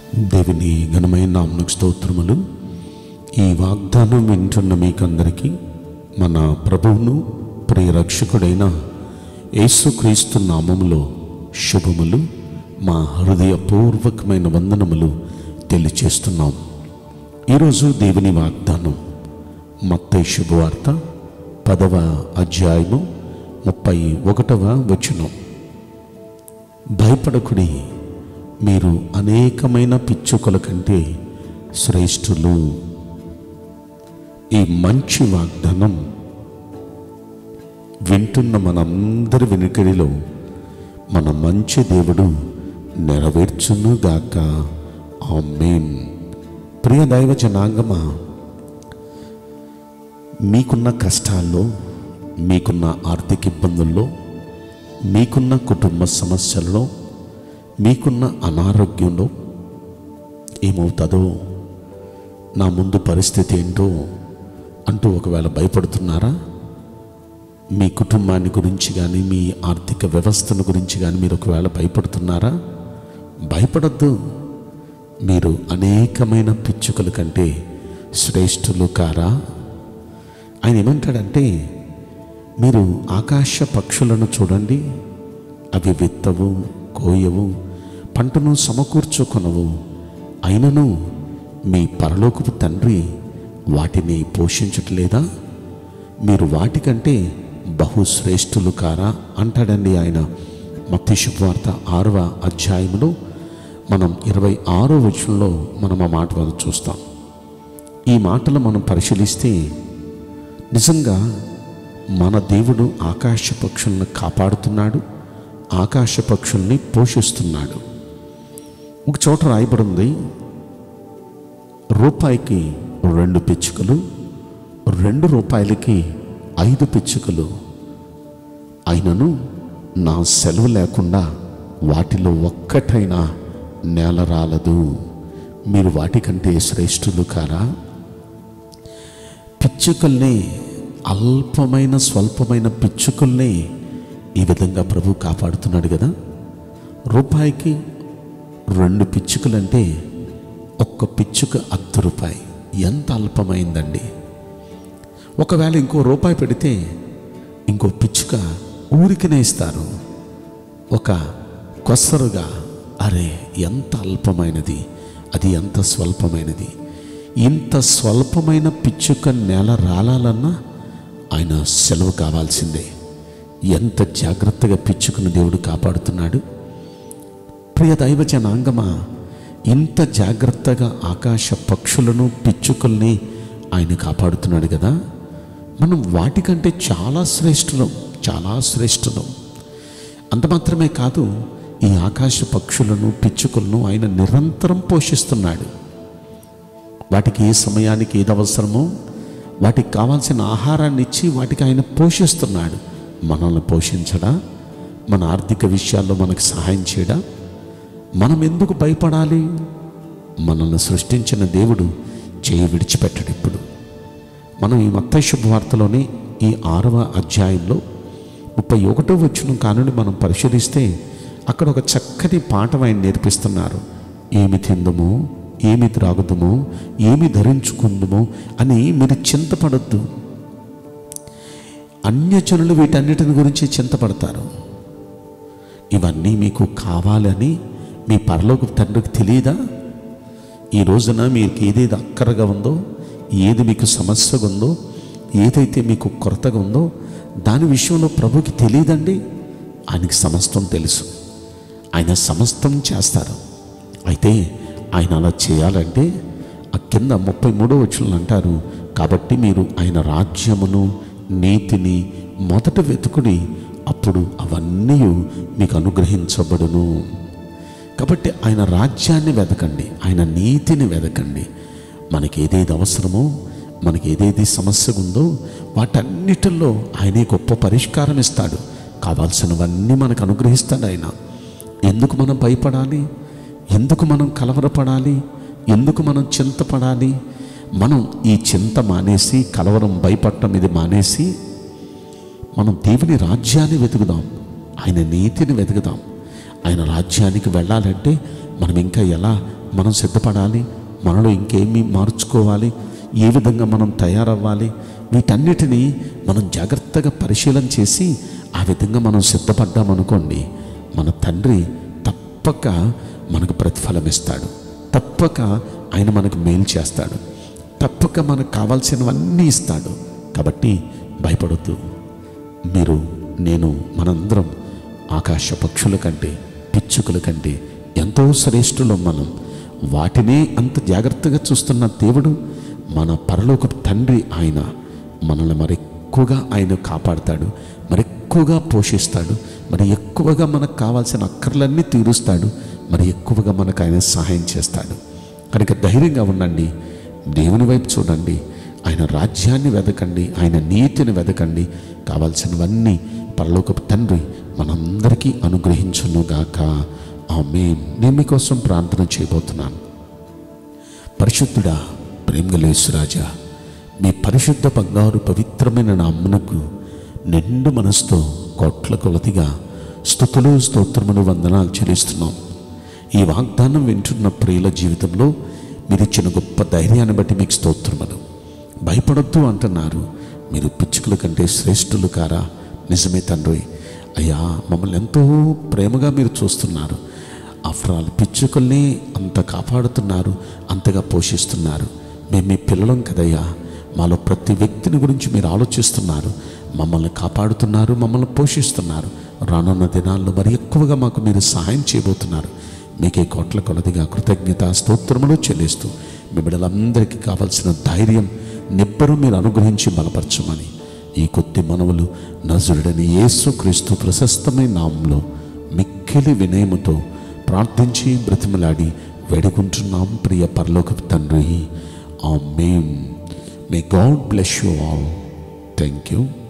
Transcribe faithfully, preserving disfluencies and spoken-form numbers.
దేవుని ఘనమైన నామమునకు స్తోత్రములు. ఈ వాగ్దానం వింటున్న మీకందరికీ మన ప్రభువును ప్రియ రక్షకుడైన యేసుక్రీస్తు నామములో శుభములు, మా హృదయపూర్వకమైన వందనములు తెలియచేస్తున్నాం. ఈరోజు దేవుని వాగ్దానం మత్తయి శుభవార్త పదవ అధ్యాయము ముప్పై ఒకటవ వచనం. భయపడకుడి, మీరు అనేకమైన పిచ్చుకల కంటే శ్రేష్ఠులు. ఈ మంచి వాగ్దానం వింటున్న మనందరి వెనుకడిలో మన మంచి దేవుడు నెరవేర్చునుగాక. ఆమేన్. ప్రియ దైవ జనాంగమా, మీకున్న కష్టాల్లో, మీకున్న ఆర్థిక ఇబ్బందుల్లో, మీకున్న కుటుంబ సమస్యల్లో, మీకున్న అనారోగ్యంలో ఏమవుతుందో, నా ముందు పరిస్థితి ఏంటో అంటూ ఒకవేళ భయపడుతున్నారా? మీ కుటుంబాన్ని గురించి కానీ, మీ ఆర్థిక వ్యవస్థను గురించి కానీ మీరు ఒకవేళ భయపడుతున్నారా? భయపడద్దు. మీరు అనేకమైన పిచ్చుకల కంటే శ్రేష్ఠులు కారా? ఆయన ఏమంటాడంటే, మీరు ఆకాశ పక్షులను చూడండి, అవి విత్తవు, కోయవు, పంటను సమకూర్చుకొనవు, అయినను మీ పరలోకపు తండ్రి వాటిని పోషించట్లేదా? మీరు వాటికంటే బహుశ్రేష్ఠులు కారా అంటాడండి ఆయన. మత్తయి శుభవార్త ఆరవ అధ్యాయంలో మనం ఇరవై ఆరో వచనంలో మనం ఆ మాట మనం చూస్తాం. ఈ మాటలు మనం పరిశీలిస్తే నిజంగా మన దేవుడు ఆకాశ పక్షులను కాపాడుతున్నాడు, ఆకాశ పక్షుల్ని పోషిస్తున్నాడు. ఒక చోట రాయబడి ఉంది, రూపాయికి రెండు పిచ్చుకలు, రెండు రూపాయలకి ఐదు పిచ్చుకలు, అయినను నా సెలవు లేకుండా వాటిలో ఒక్కటైనా నేల రాలదు. మీరు వాటికంటే శ్రేష్ఠులు కారా? పిచ్చుకల్ని, అల్పమైన స్వల్పమైన పిచ్చుకల్ని ఈ విధంగా ప్రభు కాపాడుతున్నాడు కదా. రూపాయికి రెండు పిచ్చుకలంటే ఒక్క పిచ్చుక అర్ధ రూపాయి. ఎంత అల్పమైందండి. ఒకవేళ ఇంకో రూపాయి పెడితే ఇంకో పిచ్చుక ఊరికనే ఇస్తారు, ఒక కొసరుగా. అరే, ఎంత అల్పమైనది, అది ఎంత స్వల్పమైనది. ఇంత స్వల్పమైన పిచ్చుక నేల రాలాలన్నా ఆయన సెలవు కావాల్సిందే. ఎంత జాగ్రత్తగా పిచ్చుకను దేవుడు కాపాడుతున్నాడు. ప్రియ దైవ జనాంగమా, ఇంత జాగ్రత్తగా ఆకాశ పక్షులను, పిచ్చుకల్ని ఆయన కాపాడుతున్నాడు కదా. మనం వాటికంటే చాలా శ్రేష్ఠులం, చాలా శ్రేష్ఠులం. అంత మాత్రమే కాదు, ఈ ఆకాశ పక్షులను, పిచ్చుకలను ఆయన నిరంతరం పోషిస్తున్నాడు. వాటికి ఏ సమయానికి ఏది అవసరమో వాటికి కావాల్సిన ఆహారాన్ని ఇచ్చి వాటికి ఆయన పోషిస్తున్నాడు. మనల్ని పోషించడా? మన ఆర్థిక విషయాల్లో మనకు సహాయం చేయడా? మనం ఎందుకు భయపడాలి? మనల్ని సృష్టించిన దేవుడు చేయి విడిచిపెట్టడు ఇప్పుడు. మనం ఈ మత్తయి శుభవార్తలోని ఈ ఆరవ అధ్యాయంలో ముప్పై ఒకటో వచనం కానుండి మనం పరిశీలిస్తే అక్కడ ఒక చక్కని పాఠం ఆయన నేర్పిస్తున్నారు. ఏమి తిందుమో, ఏమి త్రాగుదుమో, ఏమి ధరించుకుందుమో అని మీరు చింతపడద్దు. అన్యజనులు వీటన్నిటిని గురించి చింతపడతారు. ఇవన్నీ మీకు కావాలని మీ పరలోక తండ్రికి తెలియదా? ఈ రోజున మీకు ఏదేది అక్కరగా ఉందో, ఏది మీకు సమస్యగా ఉందో, ఏదైతే మీకు కొరతగా ఉందో దాని విషయంలో ప్రభుకి తెలియదండి. ఆయనకి సమస్తం తెలుసు. ఆయన సమస్తం చేస్తారు. అయితే ఆయన అలా చేయాలంటే ఆ కింద ముప్పై మూడో వచనంలో అంటారు, కాబట్టి మీరు ఆయన రాజ్యమును, నీతిని మొదట వెతుకుడి, అప్పుడు అవన్నీ మీకు అనుగ్రహించబడును. కాబట్టి ఆయన రాజ్యాన్ని వెతకండి, ఆయన నీతిని వెతకండి. మనకి ఏదేది అవసరమో, మనకి ఏదేది సమస్య ఉందో వాటన్నిటిల్లో ఆయనే గొప్ప పరిష్కారం ఇస్తాడు. కావాల్సినవన్నీ మనకు అనుగ్రహిస్తాడు ఆయన. ఎందుకు మనం భయపడాలి? ఎందుకు మనం కలవరపడాలి? ఎందుకు మనం చింతపడాలి? మనం ఈ చింత మానేసి, కలవరం, భయపడటం ఇది మానేసి మనం దేవుని రాజ్యాన్ని వెతుకుదాం, ఆయన నీతిని వెతుకుదాం. ఆయన రాజ్యానికి వెళ్ళాలంటే మనం ఇంకా ఎలా మనం సిద్ధపడాలి, మనలో ఇంకేమీ మార్చుకోవాలి, ఏ విధంగా మనం తయారవ్వాలి, వీటన్నిటినీ మనం జాగ్రత్తగా పరిశీలన చేసి ఆ విధంగా మనం సిద్ధపడ్డామనుకోండి, మన తండ్రి తప్పక మనకు ప్రతిఫలం ఇస్తాడు, తప్పక ఆయన మనకు మేలు చేస్తాడు, తప్పక మనకు కావాల్సినవన్నీ ఇస్తాడు. కాబట్టి భయపడొద్దు. మీరు, నేను, మనందరం ఆకాశ పక్షుల కంటే, పిచ్చుకల కంటే ఎంతో శ్రేష్ఠులం. మనం వాటినే అంత జాగ్రత్తగా చూస్తున్న దేవుడు, మన పరలోక తండ్రి, ఆయన మనల్ని మరి ఎక్కువగా ఆయన కాపాడుతాడు, మరి ఎక్కువగా పోషిస్తాడు, మరి ఎక్కువగా మనకు కావాల్సిన అక్కర్లన్నీ తీరుస్తాడు, మరి ఎక్కువగా మనకు ఆయన సహాయం చేస్తాడు. కనుక ధైర్యంగా ఉండండి, దేవుని వైపు చూడండి, ఆయన రాజ్యాన్ని వెదకండి, ఆయన నీతిని వెదకండి. కావాల్సినవన్నీ పరలోకపు తండ్రి మనందరికీ అనుగ్రహించునుగాక. ఆమేన్. నేను మీకోసం ప్రార్థన చేయబోతున్నాను. పరిశుద్ధుడా, ప్రేమగల యేసురాజా, మీ పరిశుద్ధ బంగారు పవిత్రమైన నామమునకు నిండు మనసుతో కోట్ల కొలదిగా స్తుతులు, స్తోత్రములు, వందనాలు చెల్లిస్తున్నాం. ఈ వాగ్దానం వింటున్న ప్రియుల జీవితంలో మీరు ఇచ్చిన గొప్ప ధైర్యాన్ని బట్టి మీకు స్తోత్రములు. భయపడొద్దు అంటున్నారు. మీరు పిచ్చుకల కంటే శ్రేష్ఠులు కారా? నిజమే తండ్రి. అయ్యా, మమ్మల్ని ఎంతో ప్రేమగా మీరు చూస్తున్నారు. ఆఫ్టర్ ఆల్ పిచ్చుకల్ని అంత కాపాడుతున్నారు, అంతగా పోషిస్తున్నారు. మేము మీ పిల్లలం కదయ్యా. మాలో ప్రతి వ్యక్తిని గురించి మీరు ఆలోచిస్తున్నారు, మమ్మల్ని కాపాడుతున్నారు, మమ్మల్ని పోషిస్తున్నారు. రానున్న దినాల్లో మరి ఎక్కువగా మాకు మీరు సహాయం చేయబోతున్నారు. మీకే కోట్ల కొలదిగా కృతజ్ఞత స్తోత్రములు చెల్లిస్తూ మీ బిడ్డలందరికీ కావాల్సిన ధైర్యం, నిబ్బరం మీరు అనుగ్రహించి బలపరచమని ఈ కొద్ది మనవులు నజరుడని యేసుక్రీస్తు ప్రశస్తమైన నామంలో మిక్కిలి వినయముతో ప్రార్థించి బ్రతిమలాడి వేడుకుంటున్నాం ప్రియ పరలోకపు తండ్రి. ఆమేన్. May God bless you all. Thank you.